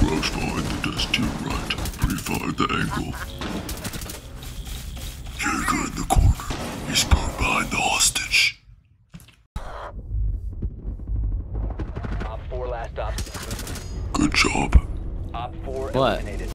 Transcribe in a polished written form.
Crouch behind the desk to your right. Pre-fire the angle. Jaeger in the corner. He's parked behind the hostage. Op 4 last op. Good job. Op 4 What? eliminated.